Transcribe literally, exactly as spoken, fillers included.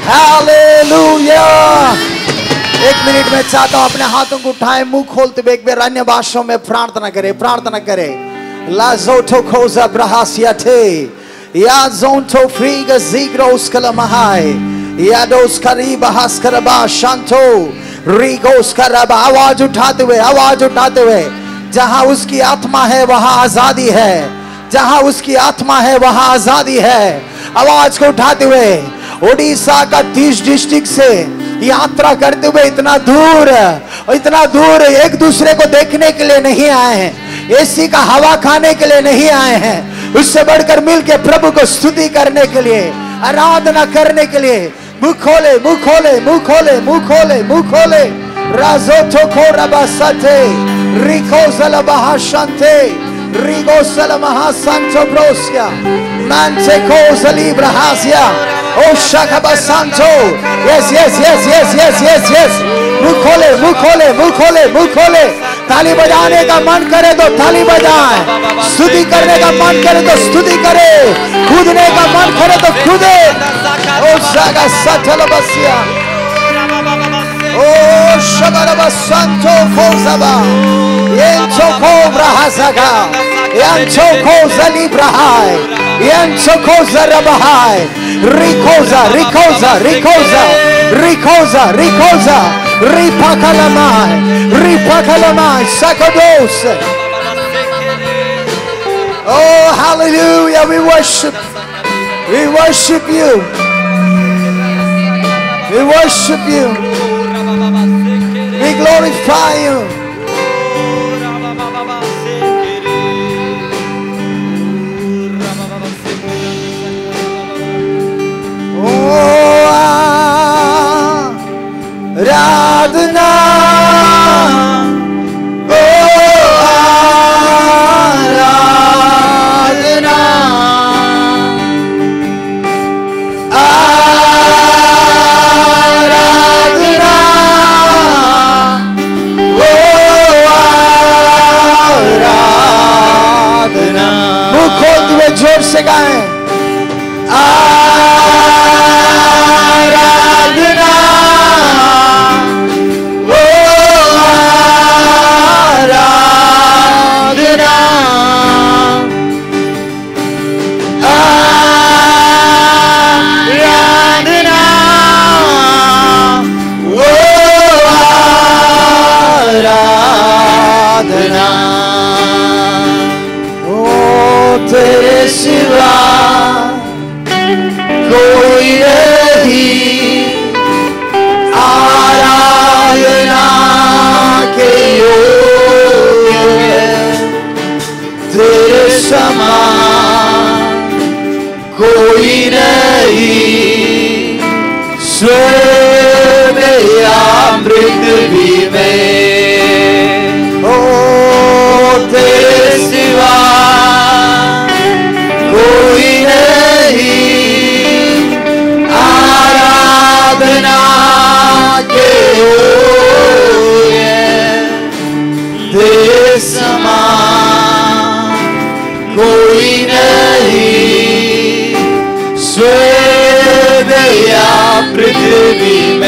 Hallelujah. एक minute में चाहता हूं अपने हाथों को उठाएं, मुंह खोलते हुए एक बार अन्य भाषाओं में प्रार्थना करें, प्रार्थना करें। लाजोटो खोजा ब्रहासियाते या जोंटो फ्रीगा जिग्रोस कलमहाय या दोस करीबा हस्करबा शांतो रिगोस करबा। आवाज उठाते हुए, आवाज उठाते हुए, जहां उसकी आत्मा है वहां आजादी है, जहां उसकी आत्मा है वहां आजादी है। आवाज को उठाते हुए, ओडिशा का तीस डिस्ट्रिक्ट से यात्रा करते हुए इतना दूर, इतना दूर एक दूसरे को देखने के लिए नहीं आए हैं, एसी का हवा खाने के लिए नहीं आए हैं, उससे बढ़कर मिलकर प्रभु को स्तुति करने के लिए, आराधना करने के लिए। मुंह खोले, मुंह खोले, मुंह खोले, मुंह खोले, मुंह खोले। राजोतो खोरबा सते रिको जलबहा शांते रिगो सलमहा सांतो ब्रोस्या मानसे को जलीब्रहासिया ओ शखबा सांतो। Yes yes yes yes yes yes yes. मुंह खोले, मुंह खोले, मुंह खोले, मुंह खोले। ताली बजाने का मन करे तो ताली बजाएं, स्तुति करने का मन करे तो स्तुति करे, कूदने का मन करे तो कूदे। ओ शगा सथल बसिया ओ शबरबा सांतो खोजबा येंचो कोब्रहासगा येंचो कोजलीब्रहाय येंचो कोजरबहाय रिकोजा रिकोजा रिकोजा रिकोजा रिकोजा रिपakalamai ripakalamai sakados. Oh hallelujah, we worship, we worship you, we worship you, we glorify you. Oh आराधना, ओ आराधना, आराधना, ओ आराधना। मुंह खोलते हुए जोर से गाएं। आराधना, तेरे सिवा कोई नहीं, आराधना के योग्य तेरे समान कोई नहीं, स्वर्ग या पृथ्वी में। ओ तेरे सिवा कोई नहीं, आराधना के योग्य तेरे समान कोई नहीं, स्वर्ग या पृथ्वी में।